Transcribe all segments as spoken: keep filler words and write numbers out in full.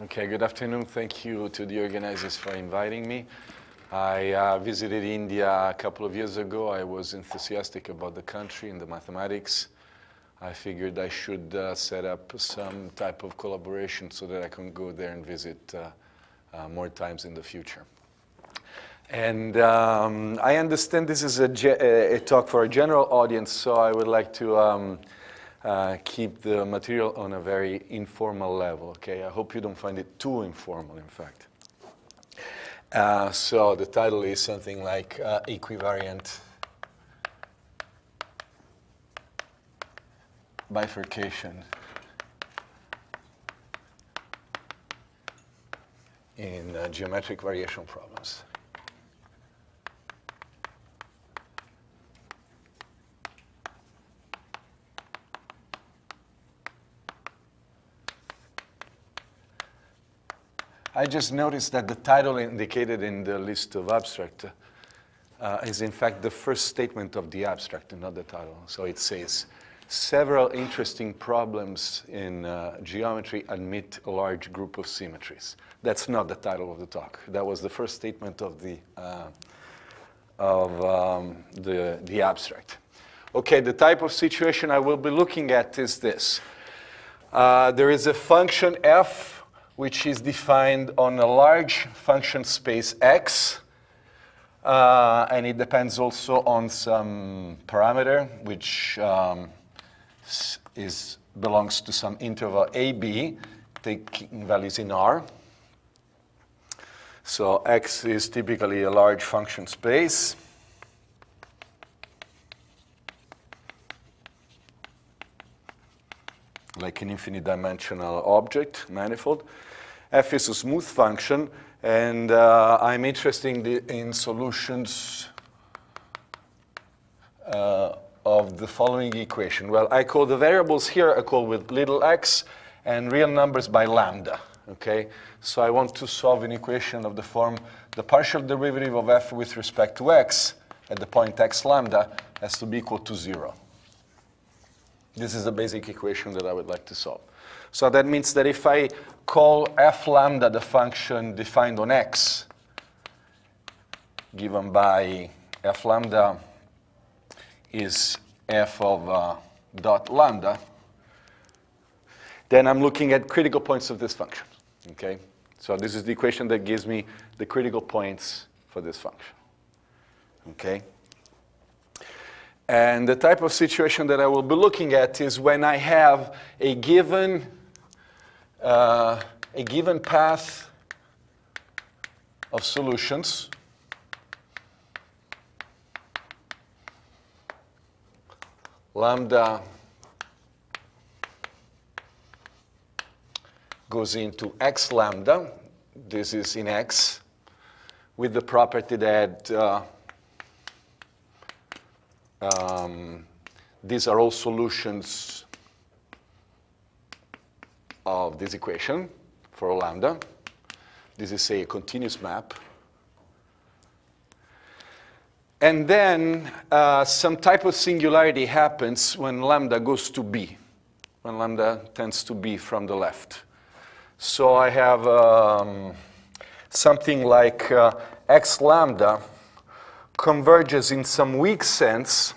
Okay, good afternoon. Thank you to the organizers for inviting me. I uh, visited India a couple of years ago. I was enthusiastic about the country and the mathematics. I figured I should uh, set up some type of collaboration so that I can go there and visit uh, uh, more times in the future. And um, I understand this is a, a talk for a general audience, so I would like to um, uh, keep the material on a very informal level, okay? I hope you don't find it too informal, in fact. Uh, so the title is something like uh, equivariant bifurcation in uh, geometric variation problems. I just noticed that the title indicated in the list of abstract uh, is in fact the first statement of the abstract and not the title. So it says, several interesting problems in uh, geometry admit a large group of symmetries. That's not the title of the talk. That was the first statement of the, uh, of, um, the, the abstract. Okay, the type of situation I will be looking at is this. Uh, there is a function f which is defined on a large function space x, uh, and it depends also on some parameter which um, is, belongs to some interval a, b, taking values in R. So x is typically a large function space. Like an infinite dimensional object, manifold. F is a smooth function, and uh, I'm interested in solutions uh, of the following equation. Well, I call the variables here, I call with little x, and real numbers by lambda, okay? So I want to solve an equation of the form, the partial derivative of f with respect to x at the point x lambda has to be equal to zero. This is the basic equation that I would like to solve. So that means that if I call f lambda the function defined on x, given by f lambda is f of uh, dot lambda, then I'm looking at critical points of this function, okay? So this is the equation that gives me the critical points for this function, okay? And the type of situation that I will be looking at is when I have a given, uh, a given path of solutions lambda goes into x lambda. This is in x with the property that uh, Um, these are all solutions of this equation for lambda. This is, say, a continuous map. And then uh, some type of singularity happens when lambda goes to b, when lambda tends to b from the left. So I have um, something like uh, x lambda converges in some weak sense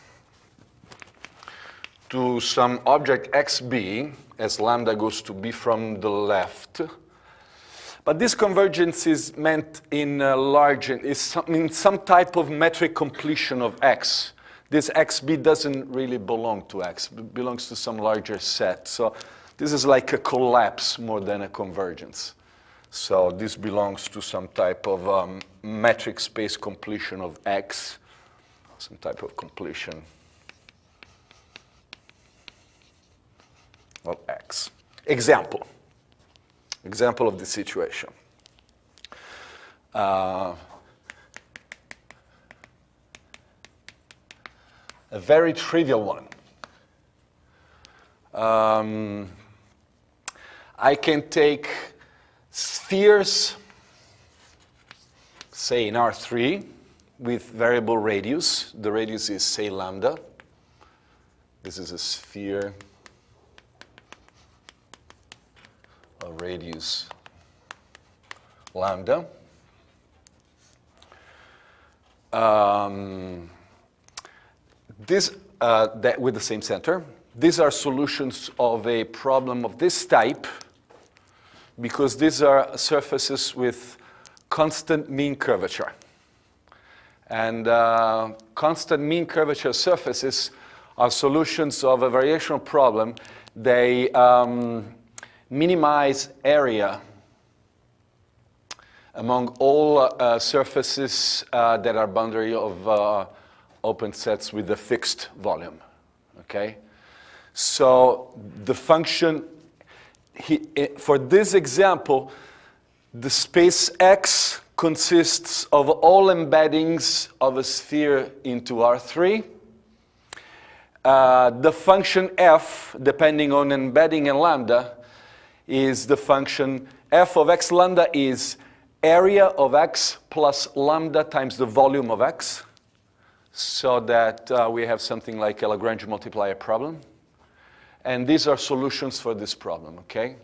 to some object xb as lambda goes to b from the left. But this convergence is meant in a large, is some, in some type of metric completion of x. This xb doesn't really belong to x, it belongs to some larger set. So this is like a collapse more than a convergence. So this belongs to some type of um, metric space completion of x, some type of completion of x. Example. Example of the situation. Uh, a very trivial one. Um, I can take spheres, say in R three, with variable radius. The radius is, say, lambda. This is a sphere of radius lambda. Um, this, uh, that with the same center. These are solutions of a problem of this type because these are surfaces with constant mean curvature. And uh, constant mean curvature surfaces are solutions of a variational problem. They um, minimize area among all uh, surfaces uh, that are boundary of uh, open sets with a fixed volume, okay? So the function, he, for this example, the space X consists of all embeddings of a sphere into R three. Uh, the function f, depending on embedding and lambda, is the function f of x lambda is area of x plus lambda times the volume of x, so that uh, we have something like a Lagrange multiplier problem. And these are solutions for this problem, okay?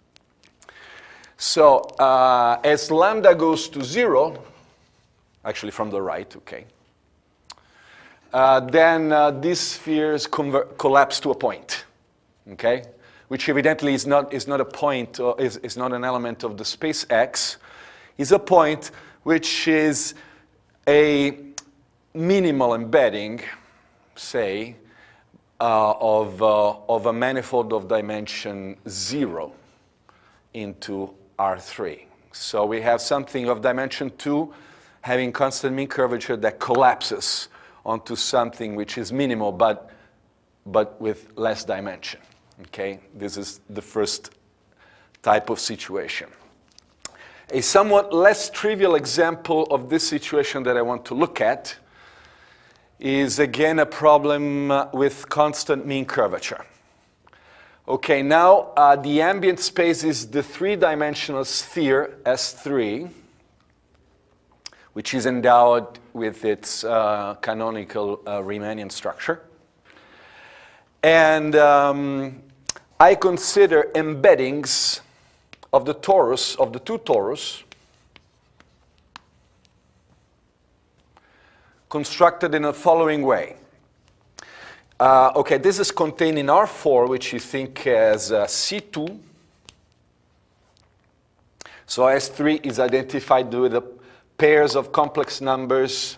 So uh, as lambda goes to zero, actually from the right, okay, uh, then uh, these spheres collapse to a point, okay? Which evidently is not, is not a point, or is, is not an element of the space X, is a point which is a minimal embedding, say, uh, of, uh, of a manifold of dimension zero into R three. So we have something of dimension two having constant mean curvature that collapses onto something which is minimal but, but with less dimension. Okay? This is the first type of situation. A somewhat less trivial example of this situation that I want to look at is again a problem with constant mean curvature. Okay, now uh, the ambient space is the three-dimensional sphere S three, which is endowed with its uh, canonical uh, Riemannian structure. And um, I consider embeddings of the torus, of the two torus, constructed in the following way. Uh, okay, this is contained in R four, which you think as uh, C two. So S three is identified with the pairs of complex numbers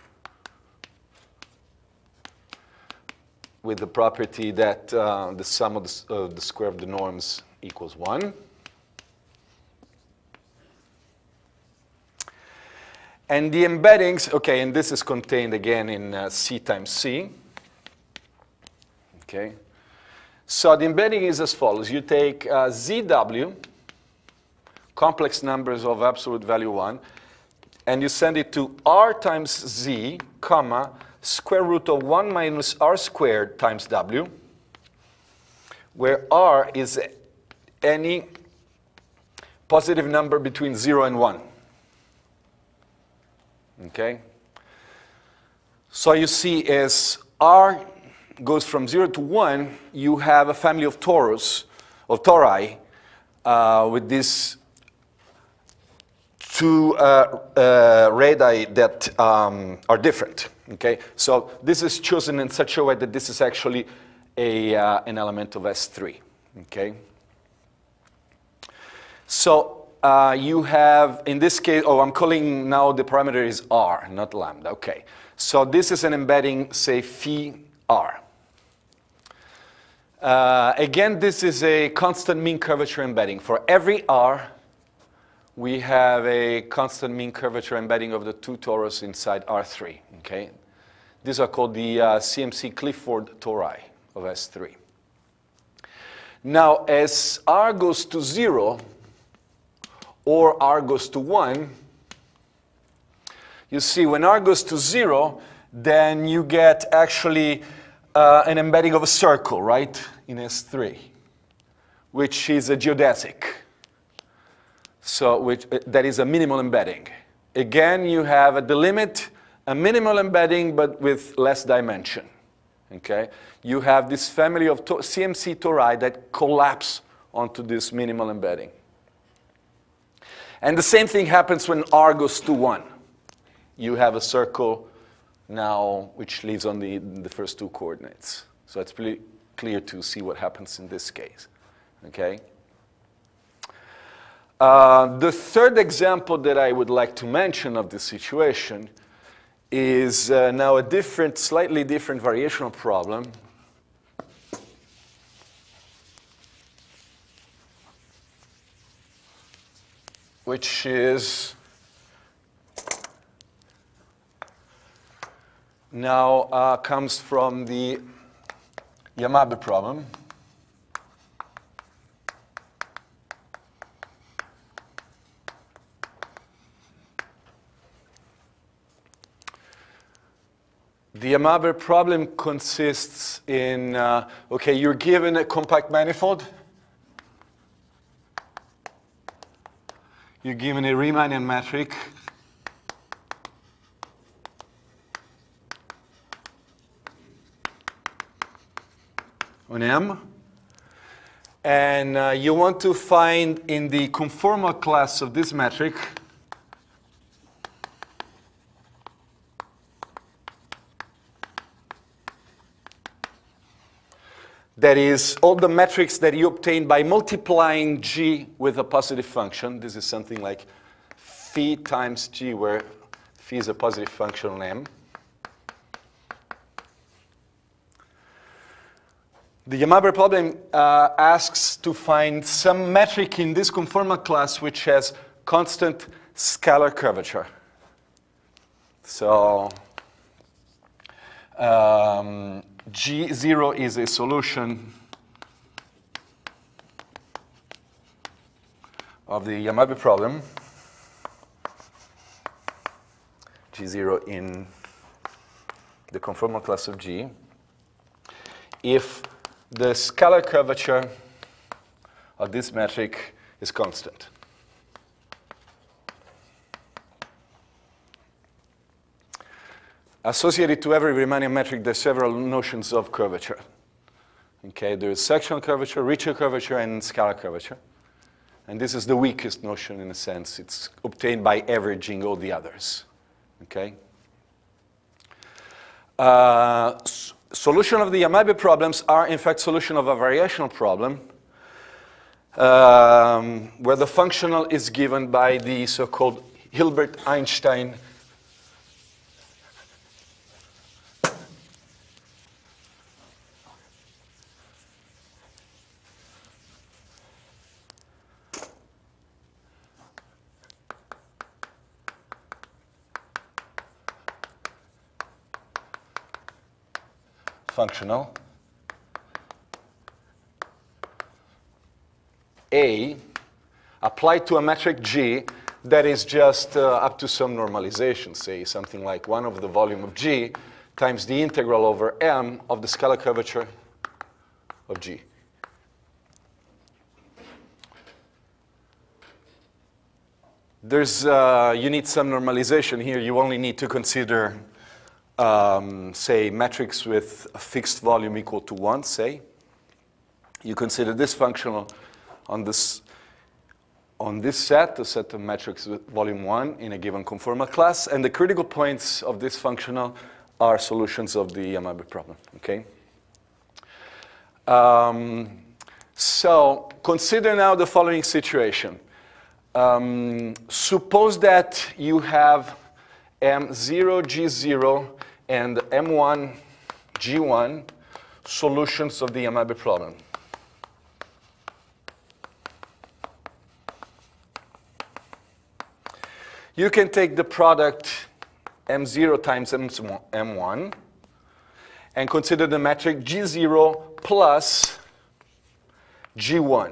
with the property that uh, the sum of the, uh, the square of the norms equals one. And the embeddings, okay, and this is contained again in uh, C times C. Okay. So the embedding is as follows. You take uh, Z W, complex numbers of absolute value one, and you send it to R times Z, comma, square root of one minus R squared times W, where R is any positive number between zero and one. Okay? So you see as R goes from zero to one, you have a family of torus, of tori, uh, with these two uh, uh, radii that um, are different. Okay? So this is chosen in such a way that this is actually a, uh, an element of S three. Okay? So Uh, you have, in this case, oh, I'm calling now the parameter is R, not lambda. Okay. So this is an embedding, say, phi R. Uh, again, this is a constant mean curvature embedding. For every R, we have a constant mean curvature embedding of the two torus inside R three. Okay. These are called the uh, C M C Clifford tori of S three. Now, as R goes to zero, or R goes to one, you see when R goes to zero, then you get actually uh, an embedding of a circle, right, in S three, which is a geodesic. So which, uh, that is a minimal embedding. Again, you have at the limit a minimal embedding, but with less dimension. Okay? You have this family of C M C tori that collapse onto this minimal embedding. And the same thing happens when r goes to one. You have a circle now which lives on the, the first two coordinates. So it's pretty clear to see what happens in this case. Okay? Uh, the third example that I would like to mention of this situation is uh, now a different, slightly different variational problem. Which is now uh, comes from the Yamabe problem. The Yamabe problem consists in, uh, okay, you're given a compact manifold. You're given a Riemannian metric. On M. And uh, you want to find in the conformal class of this metric that is all the metrics that you obtain by multiplying G with a positive function. This is something like phi times G, where phi is a positive function on M. The Yamabe problem uh, asks to find some metric in this conformal class which has constant scalar curvature. So um, G zero is a solution of the Yamabe problem. G zero in the conformal class of G. If the scalar curvature of this metric is constant. Associated to every Riemannian metric, there are several notions of curvature. Okay, there is sectional curvature, Ricci curvature, and scalar curvature. And this is the weakest notion in a sense. It's obtained by averaging all the others. Okay? Uh, s solution of the Yamabe problems are, in fact, solution of a variational problem um, where the functional is given by the so-called Hilbert-Einstein functional A applied to a metric G that is just uh, up to some normalization, say something like one over the volume of G times the integral over M of the scalar curvature of G. There's, uh, you need some normalization here. You only need to consider Um, say, metrics with a fixed volume equal to one, say. You consider this functional on this, on this set, a set of metrics with volume one in a given conformal class, and the critical points of this functional are solutions of the Yamabe problem, okay? Um, so consider now the following situation. Um, suppose that you have M zero, G zero, and M one, G one solutions of the Yamabe problem. You can take the product M zero times M one and consider the metric G zero plus G one.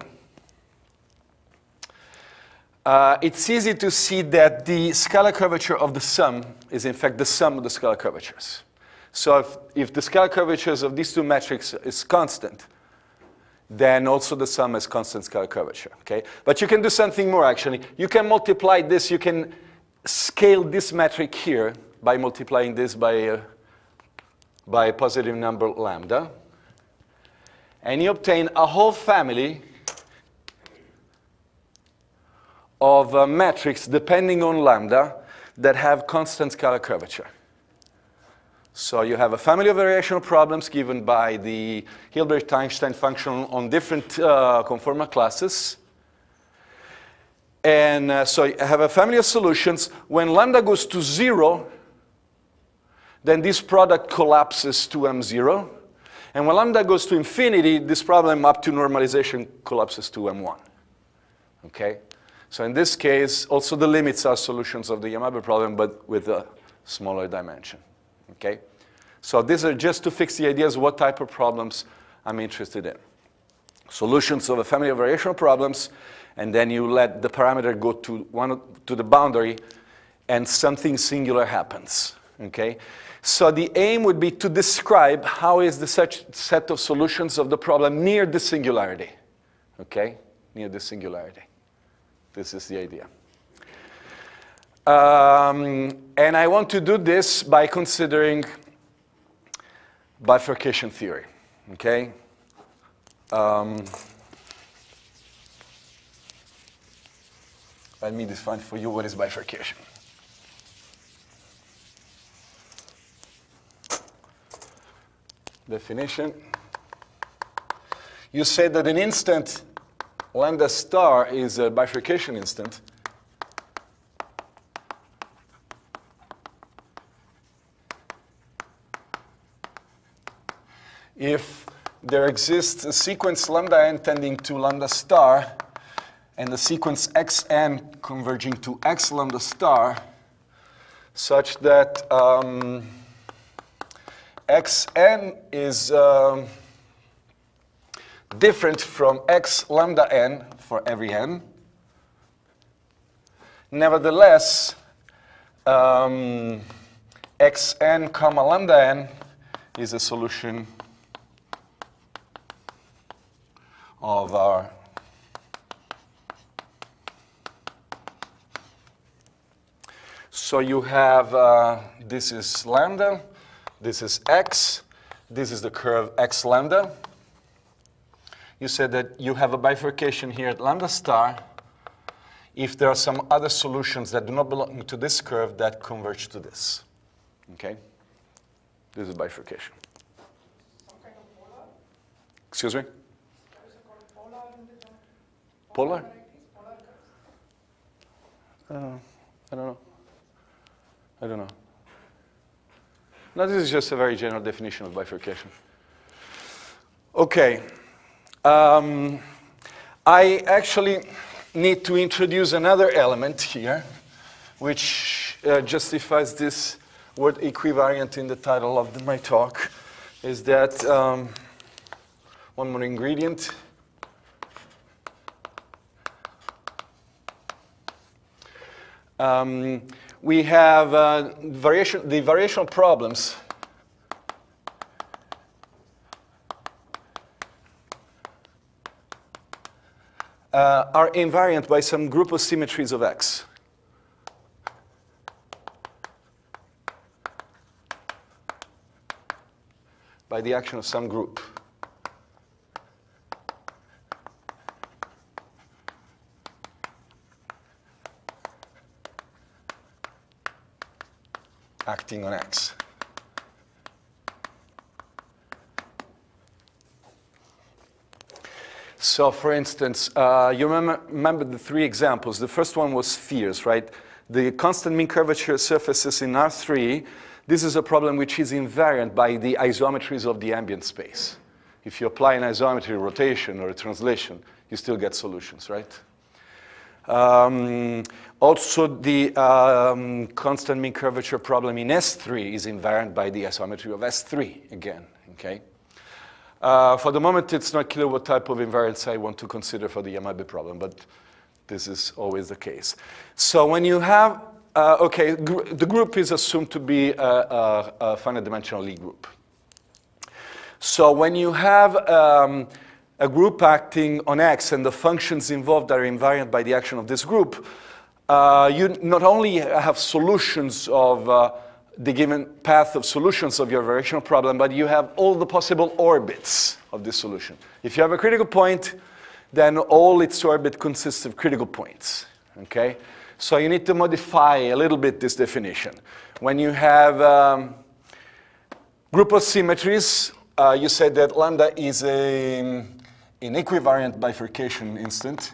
Uh, it's easy to see that the scalar curvature of the sum is in fact the sum of the scalar curvatures. So if, if the scalar curvatures of these two metrics is constant, then also the sum has constant scalar curvature, okay? But you can do something more actually. You can multiply this, you can scale this metric here by multiplying this by a, by a positive number lambda. And you obtain a whole family of uh, metrics depending on lambda that have constant scalar curvature. So you have a family of variational problems given by the Hilbert-Einstein function on different uh, conformal classes. And uh, so you have a family of solutions. When lambda goes to zero, then this product collapses to M zero. And when lambda goes to infinity, this problem up to normalization collapses to M one. Okay? So in this case, also the limits are solutions of the Yamabe problem, but with a smaller dimension. Okay? So these are just to fix the ideas what type of problems I'm interested in. Solutions of a family of variational problems, and then you let the parameter go to, one, to the boundary, and something singular happens. Okay? So the aim would be to describe how is the such set of solutions of the problem near the singularity. Okay? Near the singularity. This is the idea. Um, and I want to do this by considering bifurcation theory. Okay? Um, let me define for you what is bifurcation. Definition. You say that an instant lambda star is a bifurcation instant if there exists a sequence lambda n tending to lambda star and the sequence xn converging to x lambda star such that um, xn is um, different from x lambda n for every n. Nevertheless, um, xn comma lambda n is a solution of our so you have uh, this is lambda, this is x, this is the curve x lambda. You said that you have a bifurcation here at lambda star if there are some other solutions that do not belong to this curve that converge to this. Okay? This is bifurcation. Some kind of polar? Excuse me? What is it called? Polar in the Polar? Polar? Uh, I don't know. I don't know. No, this is just a very general definition of bifurcation. Okay. Um, I actually need to introduce another element here, which uh, justifies this word equivariant in the title of the, my talk, is that um, one more ingredient. Um, we have uh, variation, the variational problems Uh, are invariant by some group of symmetries of X. By the action of some group. Acting on X. So, for instance, uh, you remember, remember the three examples. The first one was spheres, right? The constant mean curvature surfaces in R three. This is a problem which is invariant by the isometries of the ambient space. If you apply an isometry rotation or a translation, you still get solutions, right? Um, also, the um, constant mean curvature problem in S three is invariant by the isometry of S three again, okay? Uh, for the moment, it's not clear what type of invariance I want to consider for the Yamabe problem, but this is always the case. So when you have, uh, okay, gr the group is assumed to be a, a, a finite dimensional Lie group. So when you have um, a group acting on X and the functions involved are invariant by the action of this group, uh, you not only have solutions of uh, the given path of solutions of your variational problem, but you have all the possible orbits of this solution. If you have a critical point, then all its orbit consists of critical points, okay? So you need to modify a little bit this definition. When you have um, group of symmetries, uh, you said that lambda is a, an equivariant bifurcation instant.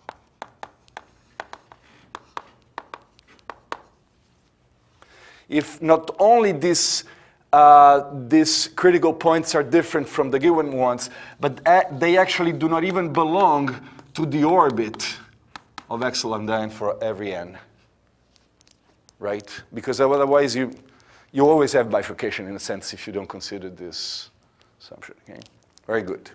If not only this Uh, these critical points are different from the given ones, but a they actually do not even belong to the orbit of x lambda n for every n, right? Because otherwise you, you always have bifurcation in a sense if you don't consider this assumption, okay? Very good.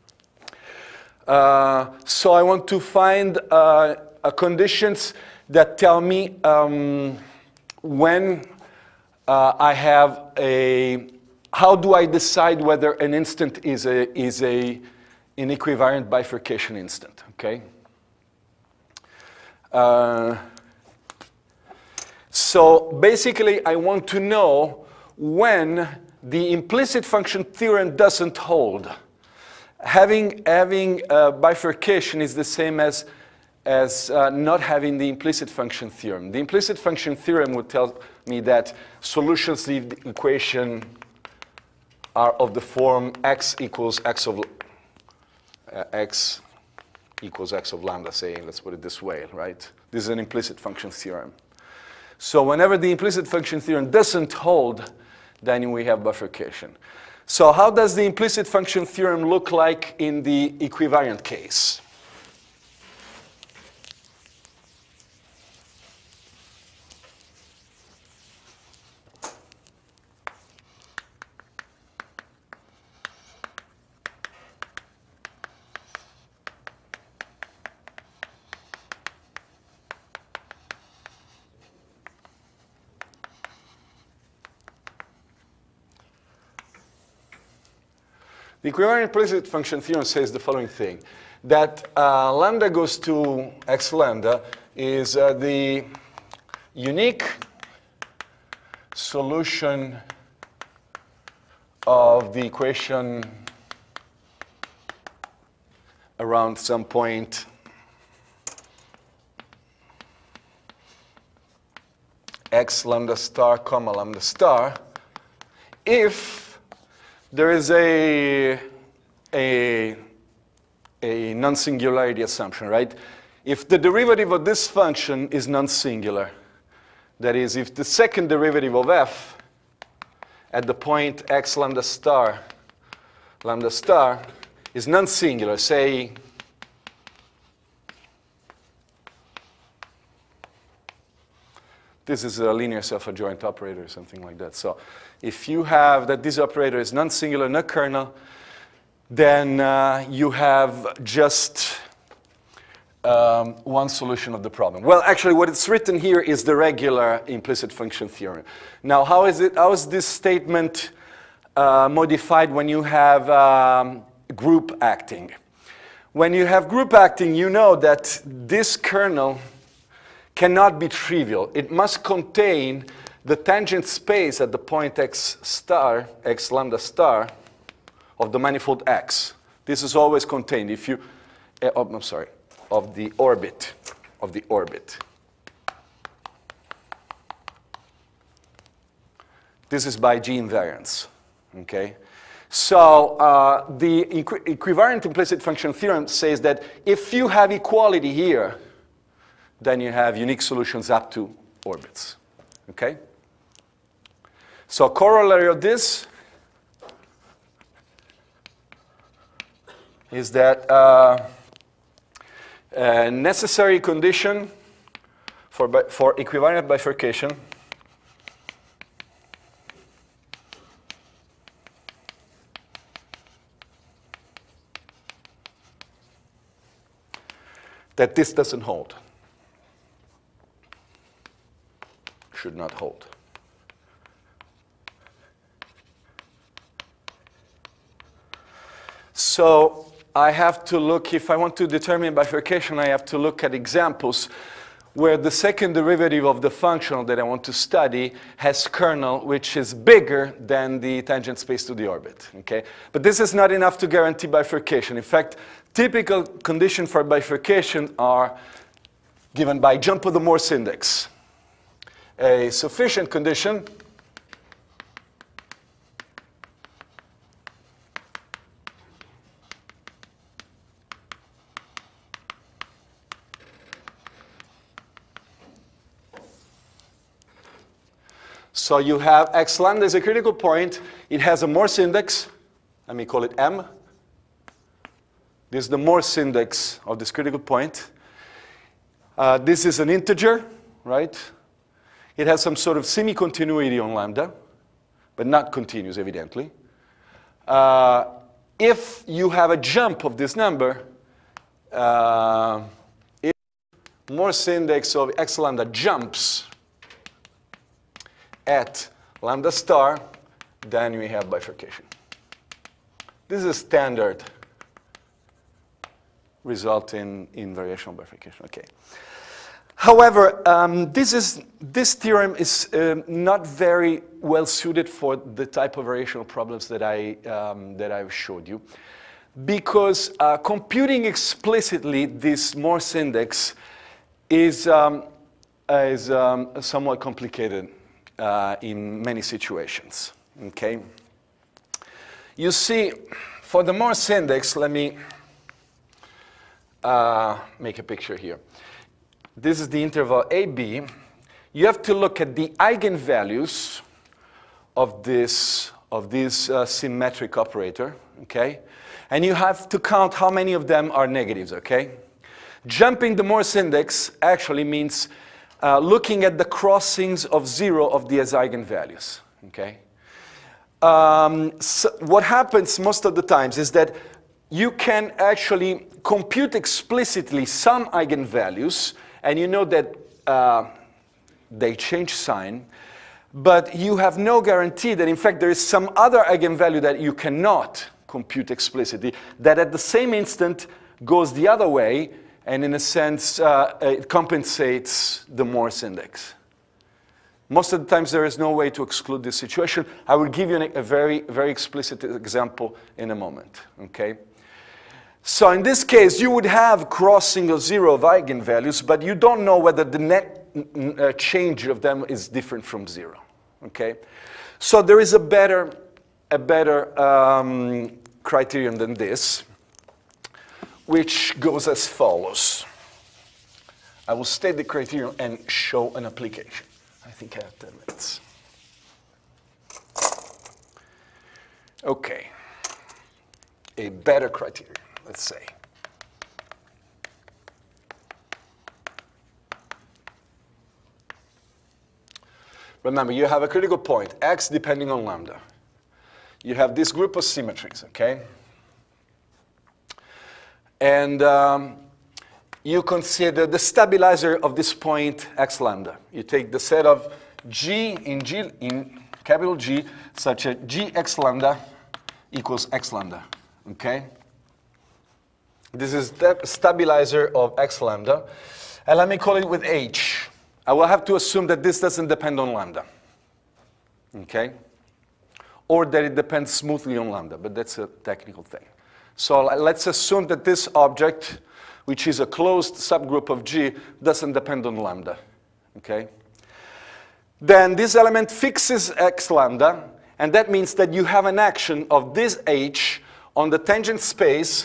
Uh, so I want to find uh, uh, conditions that tell me um, when Uh, I have a, how do I decide whether an instant is, a, is a, an equivariant bifurcation instant, okay? Uh, so basically, I want to know when the implicit function theorem doesn't hold. Having, having a bifurcation is the same as, as uh, not having the implicit function theorem. The implicit function theorem would tell me that solutions to the equation are of the form x equals x of uh, x equals x of lambda, say, let's put it this way, right? This is an implicit function theorem. So whenever the implicit function theorem doesn't hold, then we have bifurcation. So how does the implicit function theorem look like in the equivariant case? The equivariant implicit function theorem says the following thing, that uh, lambda goes to x lambda is uh, the unique solution of the equation around some point x lambda star comma lambda star if there is a, a, a non-singularity assumption, right? If the derivative of this function is non-singular, that is, if the second derivative of f at the point x lambda star, lambda star, is non-singular, say, this is a linear self-adjoint operator or something like that. So if you have that this operator is non-singular, no kernel, then uh, you have just um, one solution of the problem. Well, actually, what it's written here is the regular implicit function theorem. Now, how is it? How is this statement uh, modified when you have um, group acting? When you have group acting, you know that this kernel cannot be trivial. It must contain the tangent space at the point x star, x lambda star, of the manifold x. This is always contained. If you, uh, oh, I'm sorry, of the orbit, of the orbit. This is by G invariance, okay? So uh, the equi equivariant implicit function theorem says that if you have equality here, then you have unique solutions up to orbits, okay? So corollary of this is that uh, a necessary condition for, for equivariant bifurcation that this doesn't hold. Should not hold. So I have to look, if I want to determine bifurcation, I have to look at examples where the second derivative of the function that I want to study has kernel which is bigger than the tangent space to the orbit, okay? But this is not enough to guarantee bifurcation. In fact, typical conditions for bifurcation are given by jump of the Morse index. A sufficient condition so you have x lambda is a critical point. It has a Morse index. Let me call it M. This is the Morse index of this critical point. Uh, this is an integer, right? It has some sort of semi-continuity on lambda, but not continuous, evidently. Uh, if you have a jump of this number, uh, if Morse index of x lambda jumps at lambda star, then we have bifurcation. This is a standard result in, in variational bifurcation. Okay. However, um, this, is, this theorem is um, not very well suited for the type of variational problems that, I, um, that I've showed you, because uh, computing explicitly this Morse index is, um, is um, somewhat complicated uh, in many situations. Okay? You see, for the Morse index, let me uh, make a picture here. This is the interval A B. You have to look at the eigenvalues of this, of this uh, symmetric operator, okay? And you have to count how many of them are negatives, okay? Jumping the Morse index actually means uh, looking at the crossings of zero of these eigenvalues, okay? Um, so what happens most of the times is that you can actually compute explicitly some eigenvalues, and you know that uh, they change sign, but you have no guarantee that, in fact, there is some other eigenvalue that you cannot compute explicitly, that at the same instant goes the other way, and in a sense, uh, it compensates the Morse index. Most of the times, there is no way to exclude this situation. I will give you an, a very, very explicit example in a moment, okay? So in this case, you would have crossing of zero of eigenvalues, but you don't know whether the net uh, change of them is different from zero, okay? So there is a better, a better um, criterion than this, which goes as follows. I will state the criterion and show an application. I think I have ten minutes. Okay, a better criterion. Let's say. Remember, you have a critical point, x depending on lambda. You have this group of symmetries, okay? And um, you consider the stabilizer of this point, x lambda. You take the set of G in, G in capital G, such as G x lambda equals x lambda, okay? This is the stabilizer of x lambda. And let me call it with H. I will have to assume that this doesn't depend on lambda. Okay? Or that it depends smoothly on lambda, but that's a technical thing. So let's assume that this object, which is a closed subgroup of G, doesn't depend on lambda. Okay? Then this element fixes x lambda, and that means that you have an action of this H on the tangent space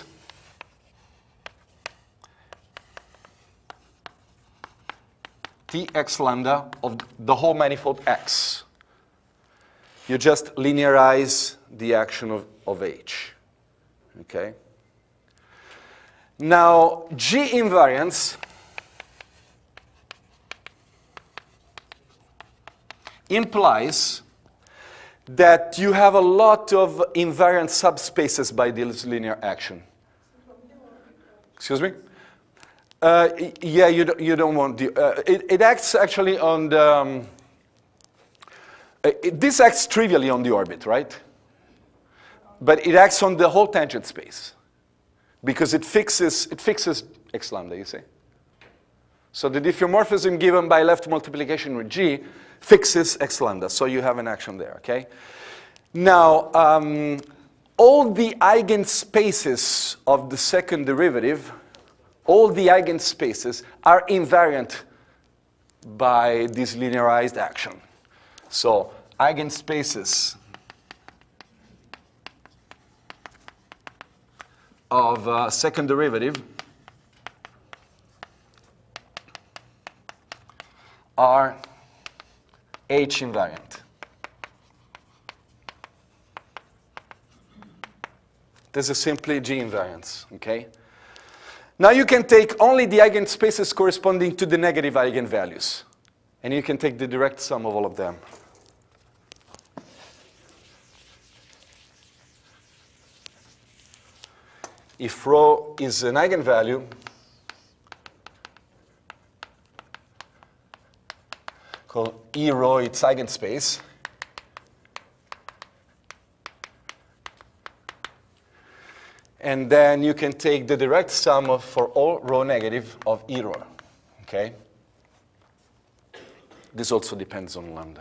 Tx lambda of the whole manifold X. You just linearize the action of, of H. Okay? Now, G invariance implies that you have a lot of invariant subspaces by this linear action. Excuse me? Uh, yeah, you don't, you don't want the, uh, it, it acts actually on the, um, uh, it, this acts trivially on the orbit, right? But it acts on the whole tangent space because it fixes, it fixes x lambda, you see? So the diffeomorphism given by left multiplication with G fixes x lambda, so you have an action there, okay? Now, um, all the eigenspaces of the second derivative all the eigenspaces are invariant by this linearized action. So eigenspaces of uh, second derivative are H invariant. This is simply G invariance, okay? Now you can take only the eigenspaces corresponding to the negative eigenvalues, and you can take the direct sum of all of them. If rho is an eigenvalue, called E rho its eigenspace, and then you can take the direct sum of, for all rho negative of E rho, okay? This also depends on lambda.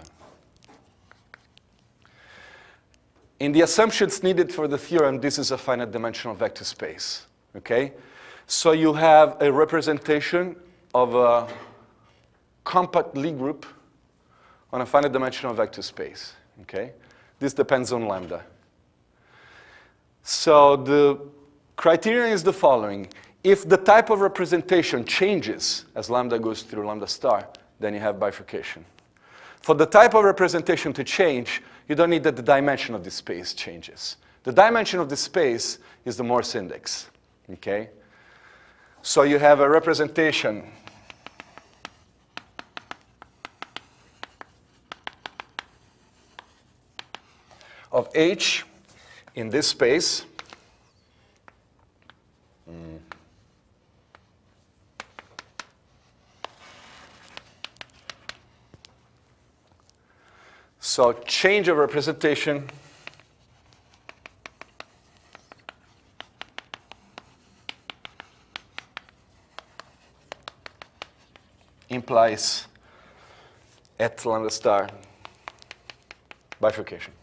In the assumptions needed for the theorem, this is a finite dimensional vector space, okay? So you have a representation of a compact Lie group on a finite dimensional vector space, okay? This depends on lambda. So the criterion is the following. If the type of representation changes as lambda goes through lambda star, then you have bifurcation. For the type of representation to change, you don't need that the dimension of the space changes. The dimension of the space is the Morse index, okay? So you have a representation of H in this space. Mm. So change of representation implies at lambda star bifurcation.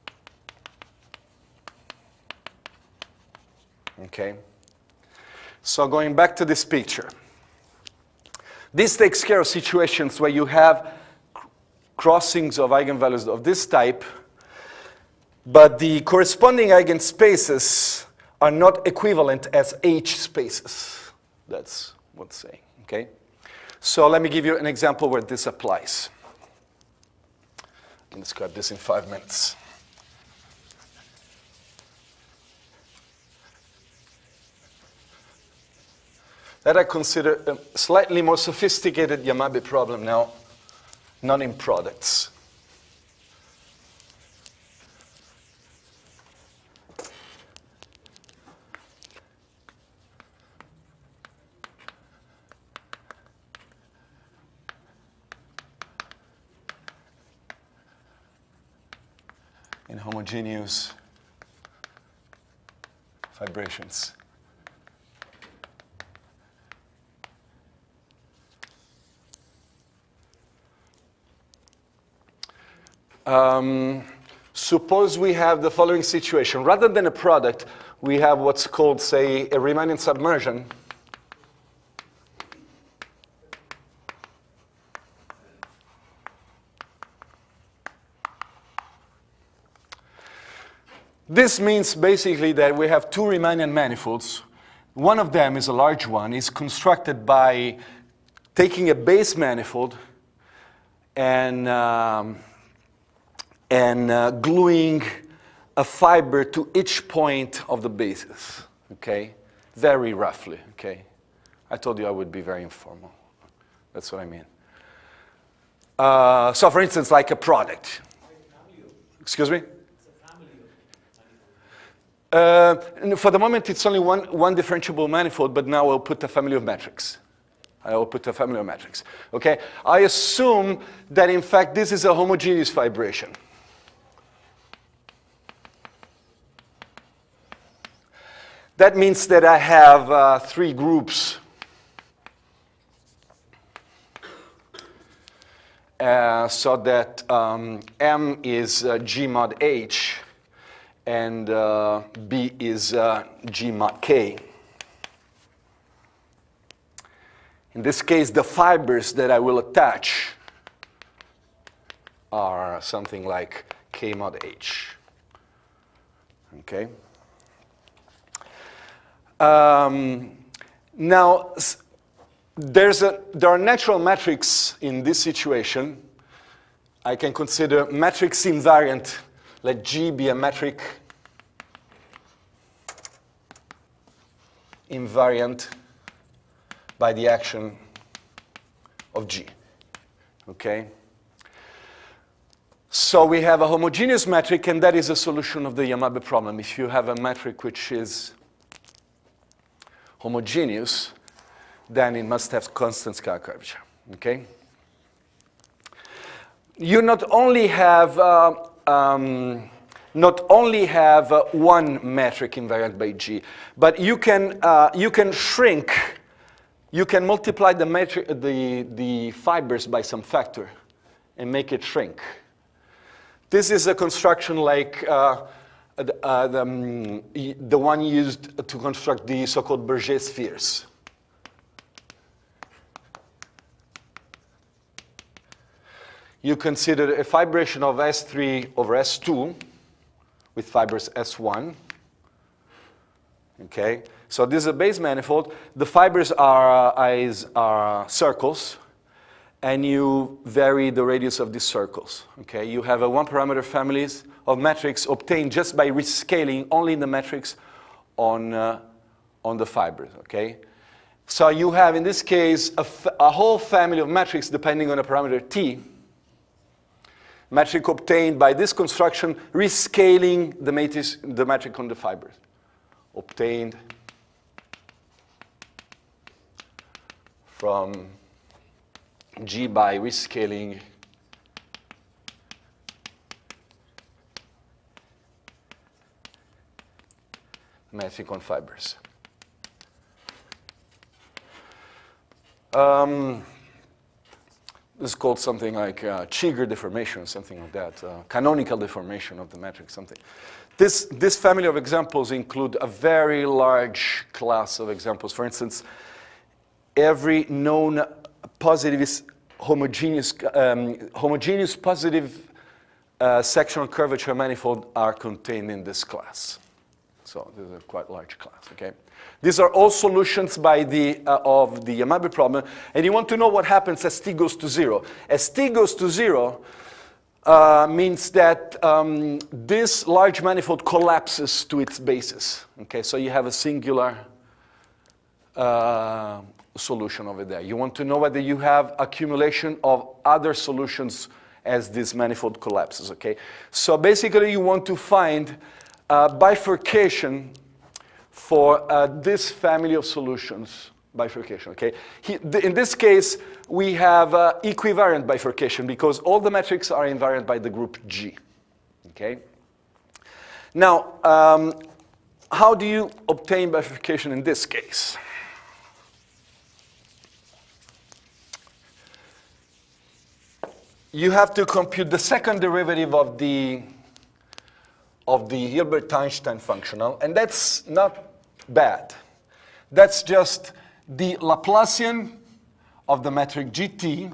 Okay? So going back to this picture. This takes care of situations where you have crossings of eigenvalues of this type, but the corresponding eigenspaces are not equivalent as H spaces. That's what's saying, okay? So let me give you an example where this applies. I can describe this in five minutes. That I consider a slightly more sophisticated Yamabe problem now, not in products. In homogeneous vibrations. Um, suppose we have the following situation. Rather than a product, we have what's called, say, a Riemannian submersion. This means basically that we have two Riemannian manifolds. One of them is a large one, is constructed by taking a base manifold and um, and uh, gluing a fiber to each point of the basis, okay? Very roughly, okay? I told you I would be very informal. That's what I mean. Uh, so for instance, like a product. Excuse me? Uh, for the moment, it's only one, one differentiable manifold, but now I'll put a family of metrics. I will put a family of metrics, okay? I assume that, in fact, this is a homogeneous vibration. That means that I have uh, three groups. Uh, so that um, M is uh, G mod H, and uh, B is uh, G mod K. In this case, the fibers that I will attach are something like K mod H. Okay? Um, now, there's a, there are natural metrics in this situation. I can consider matrix invariant. Let G be a metric invariant by the action of G. Okay? So we have a homogeneous metric, and that is a solution of the Yamabe problem. If you have a metric which is homogeneous, then it must have constant scalar curvature. Okay? You not only have uh, um, not only have uh, one metric invariant by G, but you can uh, you can shrink, you can multiply the metric the the fibers by some factor, and make it shrink. This is a construction like uh, uh, the, um, the one used to construct the so-called Berger spheres. You consider a fibration of S three over S two with fibers S one. Okay, so this is a base manifold. The fibers are, uh, are circles, and you vary the radius of these circles. Okay, you have a one-parameter families of metrics obtained just by rescaling only the metrics on uh, on the fibers. Okay, so you have in this case a, f a whole family of metrics depending on a parameter t. Metric obtained by this construction, rescaling the matrix, the metric on the fibers. Obtained from G by rescaling metric on fibers. Um, This is called something like uh, Cheeger deformation, something like that, uh, canonical deformation of the metric, something. This, this family of examples include a very large class of examples. For instance, every known positive homogeneous, um, homogeneous positive uh, sectional curvature manifold are contained in this class. So this is a quite large class, okay? These are all solutions by the, uh, of the Yamabe problem. And you want to know what happens as t goes to zero. As t goes to zero uh, means that um, this large manifold collapses to its basis. Okay, so you have a singular uh, solution over there. You want to know whether you have accumulation of other solutions as this manifold collapses. Okay, so basically you want to find uh, bifurcation for uh, this family of solutions, bifurcation, okay? He, th in this case, we have uh, equivariant bifurcation because all the metrics are invariant by the group G, okay? Now, um, how do you obtain bifurcation in this case? You have to compute the second derivative of the of the Hilbert-Einstein functional, and that's not bad. That's just the Laplacian of the metric G T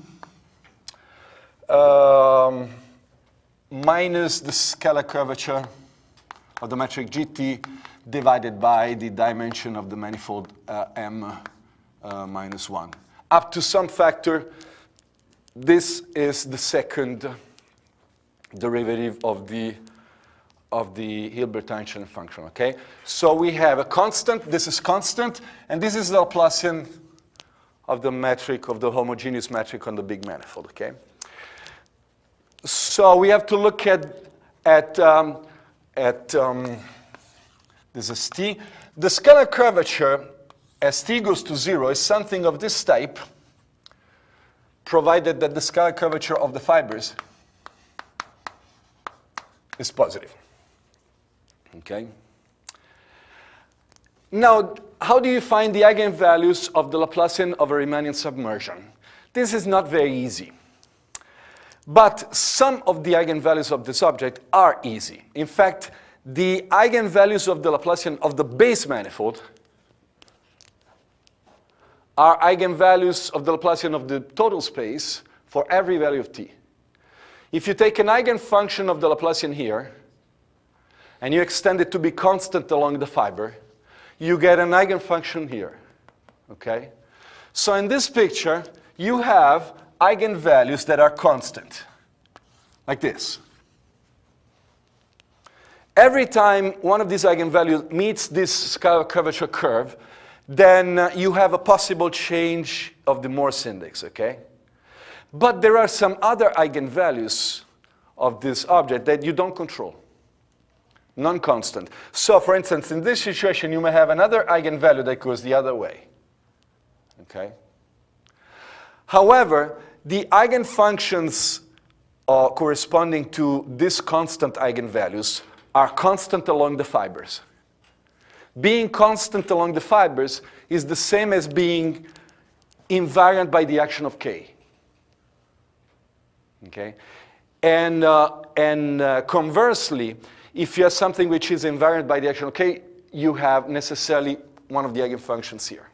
um, minus the scalar curvature of the metric G T divided by the dimension of the manifold uh, M uh, minus one. Up to some factor, this is the second derivative of the of the Hilbert-Einstein function, okay? So we have a constant, this is constant, and this is the Laplacian of the metric, of the homogeneous metric on the big manifold, okay? So we have to look at, at, um, at um, this is t. The scalar curvature as t goes to zero is something of this type, provided that the scalar curvature of the fibers is positive. Okay. Now, how do you find the eigenvalues of the Laplacian of a Riemannian submersion? This is not very easy. But some of the eigenvalues of this object are easy. In fact, the eigenvalues of the Laplacian of the base manifold are eigenvalues of the Laplacian of the total space for every value of t. If you take an eigenfunction of the Laplacian here, and you extend it to be constant along the fiber, you get an eigenfunction here, okay? So in this picture, you have eigenvalues that are constant, like this. Every time one of these eigenvalues meets this scalar curvature curve, then uh, you have a possible change of the Morse index, okay? But there are some other eigenvalues of this object that you don't control, non-constant. So for instance, in this situation, you may have another eigenvalue that goes the other way, okay? However, the eigenfunctions uh, corresponding to this constant eigenvalues are constant along the fibers. Being constant along the fibers is the same as being invariant by the action of k. Okay? And, uh, and uh, conversely, if you have something which is invariant by the action of k, you have necessarily one of the eigenfunctions here.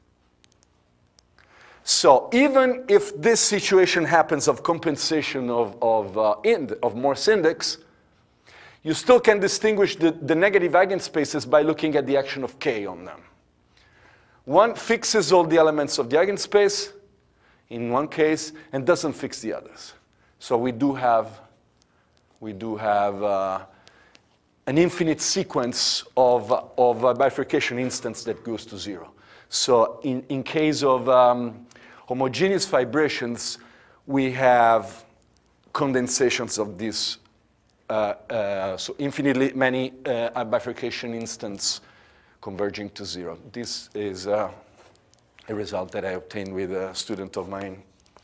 So even if this situation happens of compensation of, of, uh, ind of Morse index, you still can distinguish the, the negative eigenspaces by looking at the action of k on them. One fixes all the elements of the eigenspace in one case and doesn't fix the others. So we do have, we do have uh, an infinite sequence of, of a bifurcation instance that goes to zero. So in, in case of um, homogeneous vibrations, we have condensations of this Uh, uh, so infinitely many uh, bifurcation instants converging to zero. This is uh, a result that I obtained with a student of mine.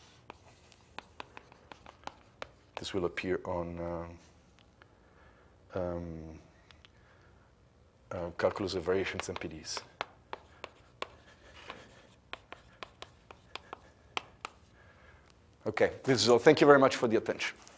This will appear on uh, um, uh, Calculus of Variations and P Ds. Okay, this is all. Thank you very much for the attention.